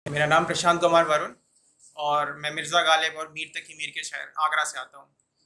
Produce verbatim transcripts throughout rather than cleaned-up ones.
मेरा नाम प्रशांत कुमार वरुण और मैं मिर्ज़ा गालिब और मीर तकी मीर के शहर आगरा से आता हूँ।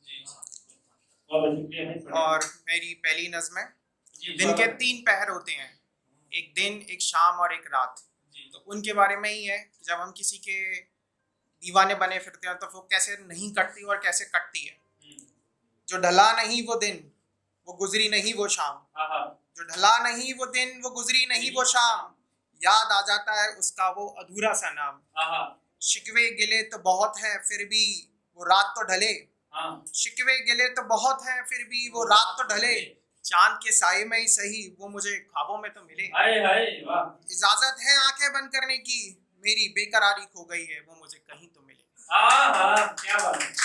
और मेरी पहली नज़्म है। दिन के तीन पहर होते हैं, एक दिन, एक शाम और एक रात। तो उनके बारे में ही है कि जब हम किसी के दीवाने बने फिरते हैं तो वो कैसे नहीं कटती और कैसे कटती है। जो ढला नहीं वो दिन, वो गुजरी नहीं वो शाम। जो ढला नहीं वो दिन, वो गुजरी नहीं वो शाम। याद आ जाता है उसका वो अधूरा सा नाम। शिकवे गिले तो बहुत है फिर भी वो रात तो ढले। शिकवे गिले तो बहुत है फिर भी वो रात तो ढले। चांद के साए में ही सही वो मुझे ख्वाबों में तो मिले। हाय हाय वाह। इजाजत है आंखें बंद करने की, मेरी बेकरारी खो गई है वो मुझे कहीं तो मिले। हाँ क्या बात है।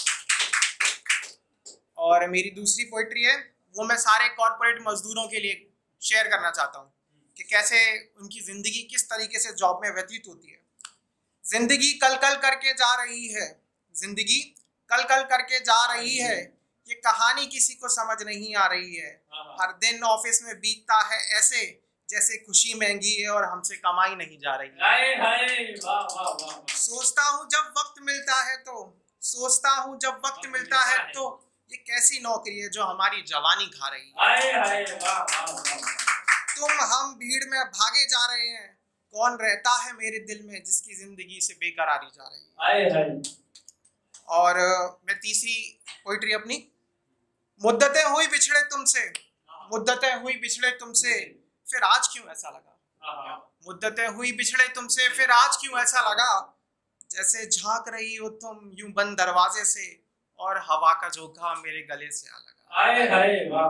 और मेरी दूसरी पोइट्री है, वो मैं सारे कॉर्पोरेट मजदूरों के लिए शेयर करना चाहता हूँ कि कैसे उनकी ज़िंदगी किस तरीके से जॉब में व्यतीत होती है। जिंदगी कल कल करके जा रही है, जिंदगी कल कल करके जा रही है, ये कहानी किसी को समझ नहीं आ रही है। हर दिन ऑफिस में बीतता है ऐसे जैसे खुशी महंगी है और हमसे कमाई नहीं जा रही है। हाय हाय वाह वाह वाह। सोचता हूँ जब वक्त मिलता है तो सोचता हूँ जब वक्त मिलता है तो ये कैसी नौकरी है जो हमारी जवानी खा रही है। हाय हाय वाह वाह वाह। तुम हम भीड़ में भागे जा रहे हैं, कौन रहता है मेरे दिल में जिसकी जिंदगी से बेकरारी जा रही है। हाय हाय। और मैं तीसरी पोइट्री अपनी, मुद्दतें हुई बिछड़े तुमसे, मुद्दतें हुई बिछड़े तुमसे, फिर आज क्यों ऐसा लगा। मुद्दतें हुई बिछड़े तुमसे फिर आज क्यों ऐसा लगा, जैसे झांक रही हो तुम यूं बंद दरवाजे से और हवा का झोंका मेरे गले से आ लगा। हाय हाय वाह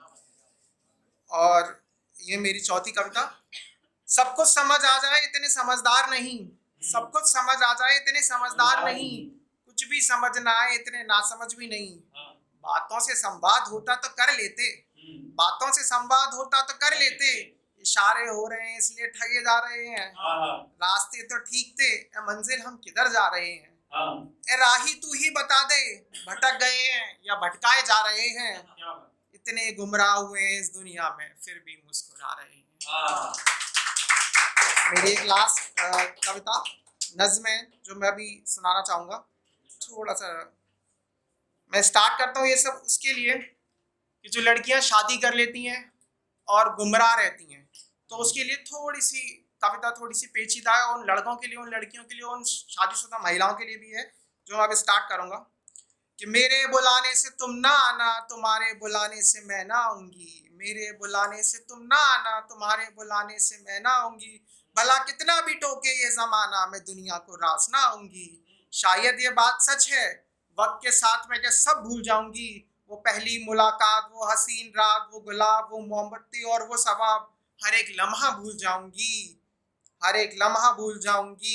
वाह। और ये मेरी चौथी कविता, सब कुछ समझ आ जाए इतने समझदार नहीं, सब कुछ समझ आ जाए इतने समझदार नहीं, कुछ भी समझ ना आए इतने नासमझ भी नहीं। बातों से संवाद होता तो कर लेते, बातों से संवाद होता तो कर लेते, इशारे हो रहे हैं इसलिए ठगे जा रहे हैं। रास्ते तो ठीक थे, मंजिल हम किधर जा रहे हैं। ए राही तू ही बता दे, भटक गए हैं या भटकाए जा रहे हैं। इतने गुमराह हुए हैं इस दुनिया में फिर भी मुस्कुरा रहे हैं। मेरी एक लास्ट कविता नज़्म है जो मैं अभी सुनाना चाहूँगा। थोड़ा सा मैं स्टार्ट करता हूँ ये सब उसके लिए कि जो लड़कियाँ शादी कर लेती हैं और गुमराह रहती हैं, तो उसके लिए थोड़ी सी कविता थोड़ी सी पेचीदा है। उन लड़कों के लिए, उन लड़कियों के लिए, उन शादीशुदा महिलाओं के लिए भी है जो मैं अभी स्टार्ट करूँगा कि मेरे बुलाने से तुम ना आना, तुम्हारे बुलाने से मैं ना आऊँगी। मेरे बुलाने से तुम ना आना, तुम्हारे बुलाने से मैं ना आऊँगी। भला कितना भी टोके ये ज़माना, मैं दुनिया को रास ना आऊँगी। शायद ये बात सच है, वक्त के साथ मैं क्या सब भूल जाऊँगी। वो पहली मुलाकात, वो हसीन रात, वो गुलाब, वो मोमबत्ती और वो सवाब, हर एक लम्हा भूल जाऊँगी, हर एक लम्हा भूल जाऊँगी।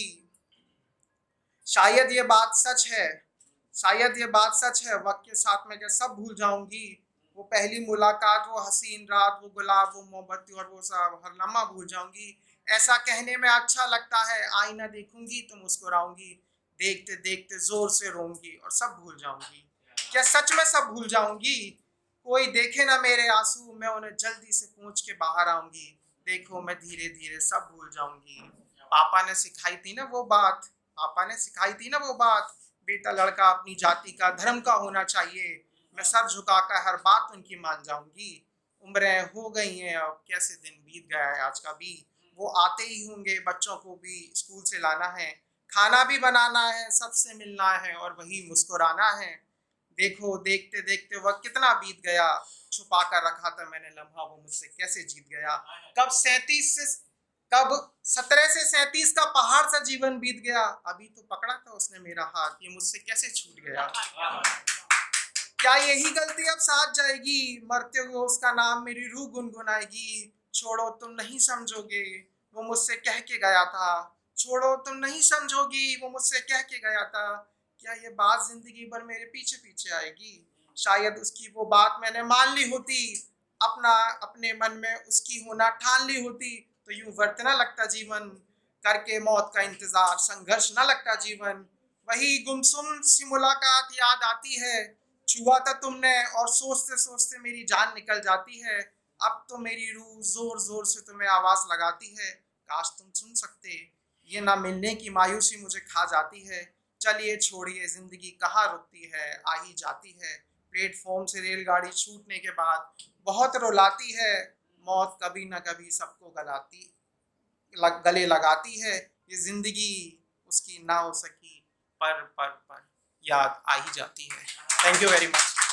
शायद ये बात सच है, शायद ये बात सच है, वक्त के साथ मैं क्या सब भूल जाऊँगी। वो पहली मुलाकात, वो हसीन रात, वो गुलाब, वो मोमबत्ती और वो सब, हर लम्हा भूल जाऊँगी। ऐसा कहने में अच्छा लगता है, आईना देखूंगी तो मुस्कुराऊंगी, देखते देखते जोर से रोऊंगी और सब भूल जाऊंगी। क्या सच में सब भूल जाऊंगी। कोई देखे ना मेरे आंसू, मैं उन्हें जल्दी से पोंछ के बाहर आऊंगी। देखो मैं धीरे धीरे सब भूल जाऊंगी। पापा ने सिखाई थी ना वो बात, पापा ने सिखाई थी ना वो बात, बेटा लड़का अपनी जाति का धर्म का होना चाहिए। मैं सर झुकाकर हर बात उनकी मान जाऊंगी। उम्रें हो गई हैं अब, कैसे दिन बीत गया है आज का भी। वो आते ही होंगे, बच्चों को भी स्कूल से लाना है, खाना भी बनाना है, सबसे मिलना है और वही मुस्कुराना है। देखो देखते देखते वक्त कितना बीत गया, छुपा कर रखा था मैंने लम्हा, वो मुझसे कैसे जीत गया। कब सैंतीस से कब सत्रह से सैंतीस का पहाड़ सा जीवन बीत गया, अभी तो पकड़ा था उसने मेरा हाथ, ये मुझसे कैसे छूट गया। क्या यही गलती अब साथ जाएगी, मरते हुए उसका नाम मेरी रूह गुनगुनाएगी। छोड़ो तुम नहीं समझोगे, वो मुझसे कह के गया था। छोड़ो तुम नहीं समझोगी, वो मुझसे कह के गया था। क्या ये बात जिंदगी भर मेरे पीछे पीछे आएगी। शायद उसकी वो बात मैंने मान ली होती, अपना अपने मन में उसकी होना ठान ली होती, तो यूं व्यर्थ ना लगता जीवन। करके मौत का इंतजार संघर्ष ना लगता जीवन। वही गुमसुम सी मुलाकात याद आती है, छुआ था तुमने और सोचते सोचते मेरी जान निकल जाती है। अब तो मेरी रूह जोर जोर से तुम्हें आवाज लगाती है, काश तुम सुन सकते ये ना मिलने की मायूसी मुझे खा जाती है। चलिए छोड़िए ज़िंदगी कहाँ रुकती है, आ ही जाती है। प्लेटफॉर्म से रेलगाड़ी छूटने के बाद बहुत रुलाती है। मौत कभी ना कभी सबको गलाती लग, गले लगाती है। ये ज़िंदगी उसकी ना हो सकी, पर पर पर याद आ ही जाती है। Thank you very much.